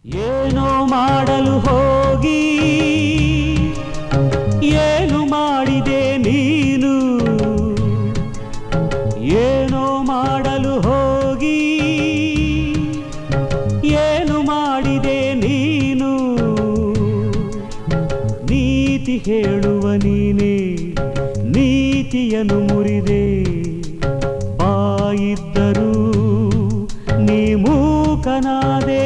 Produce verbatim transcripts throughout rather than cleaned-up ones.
ಏನೋ ಮಾಡಲು ಹೋಗಿ ಏನು ಮಾಡಿದೆ ನೀನು, ಏನೋ ಮಾಡಲು ಹೋಗಿ ಏನು ಮಾಡಿದೆ ನೀನು, ನೀತಿ ಹೇಳುವ ನೀನೇ ನೀತಿಯನ್ನು ಮುರಿದೆ, ಬಾಯಿದ್ದರೂ ನೀ ಮೂಕನಾದೆ,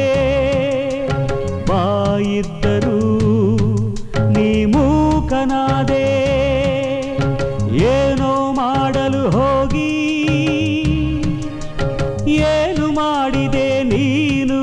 ಬಾಯಿದ್ದರೂ ನೀ ಮೂಕನಾದೆ, ಏನೋ ಮಾಡಲು ಹೋಗಿ ಏನು ಮಾಡಿದೆ ನೀನು.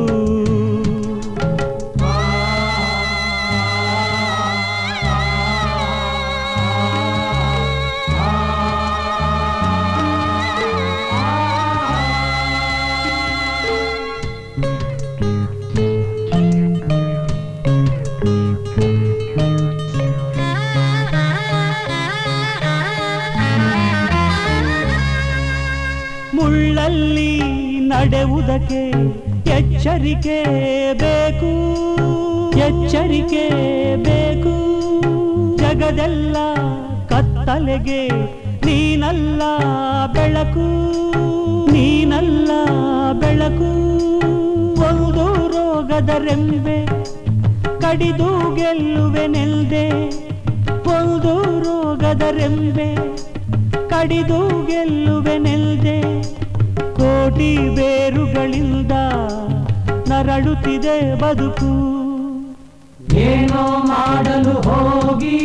ಮುಳ್ಳಲ್ಲಿ ನಡೆಯುವುದಕ್ಕೆ ಎಚ್ಚರಿಕೆ ಬೇಕು, ಎಚ್ಚರಿಕೆ ಬೇಕು, ಜಗದೆಲ್ಲ ಕತ್ತಲೆಗೆ ನೀನಲ್ಲ ಬೆಳಕು, ನೀನಲ್ಲ ಬೆಳಕು, ಒಂದು ರೋಗದ ರೆಂಬೆ ಕಡಿದು ಗೆಲ್ಲುವೆನೆಲ್ದೆ, ಒಂದು ರೋಗದ ರೆಂಬೆ ಕಡಿದು ಗೆಲ್ಲುವೆನೆಲ್ದೆ, ಕೋಟಿ ಬೇರುಗಳಿಂದ ನರಳುತ್ತಿದೆ ಬದುಕು, ಏನೋ ಮಾಡಲು ಹೋಗಿ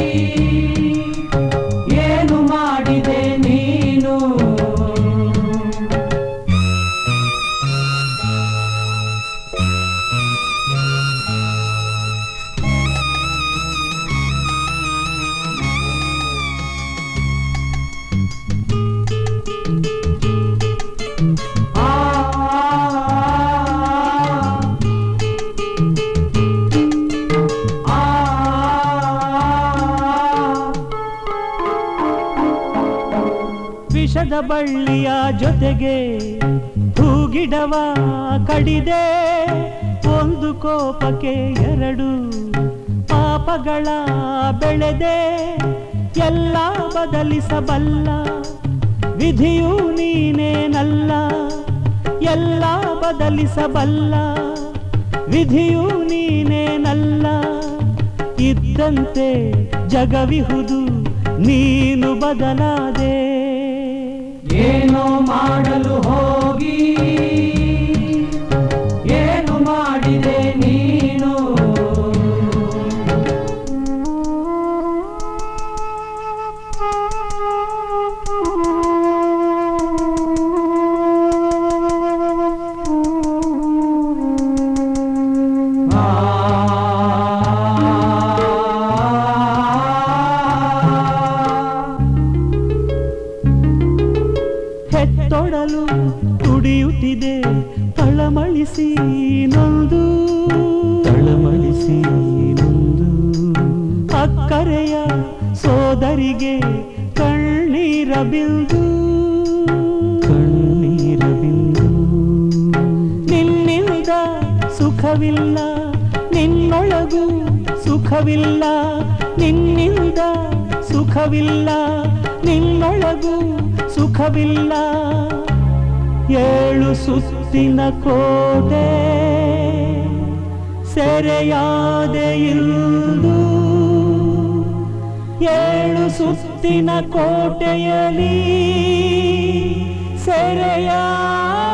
ಏನು ಮಾಡಿದೆ ನೀನು. ವಿಷದ ಬಳ್ಳಿಯ ಜೊತೆಗೆ ಹೂಗಿಡವ ಕಡಿದೆ, ಒಂದು ಕೋಪಕ್ಕೆ ಎರಡು ಪಾಪಗಳ ಬೆಳೆದೆ, ಎಲ್ಲ ಬದಲಿಸಬಲ್ಲ ವಿಧಿಯೂ ನೀನೇನಲ್ಲ, ಎಲ್ಲ ಬದಲಿಸಬಲ್ಲ ವಿಧಿಯೂ ನೀನೇನಲ್ಲ, ಇದ್ದಂತೆ ಜಗವಿಹುದು ನೀನು ಬದಲಾದೆ, ಏನೋ ಮಾಡಲು ಹೋಗಿ ಏನು ಮಾಡಿದೆ ನೀನು. ಹೆತ್ತೊಡಲು ತುಡಿಯುತ್ತಿದೆ ತಳಮಳಿಸಿ ನೊಂದು, ತಳಮಳಿಸಿ ನೊಂದು, ಅಕ್ಕರೆಯ ಸೋದರಿಗೆ ಕಣ್ಣೀರ ಬಿಂದು, ಕಣ್ಣೀರ ಬಿಂದು, ನಿನ್ನಿಂದ ಸುಖವಿಲ್ಲ ನಿನ್ನೊಳಗೂ ಸುಖವಿಲ್ಲ, ನಿನ್ನಿಂದ ಸುಖವಿಲ್ಲ ನಿನ್ನೊಳಗೂ ಸುಖವಿಲ್ಲ, ಏಳು ಸುತ್ತಿನ ಕೋಟೆ ಸೆರೆಯಾದೆ ಇಂದು, ಏಳು ಸುತ್ತಿನ ಕೋಟೆಯಲ್ಲಿ ಸೆರೆಯಾದೆ.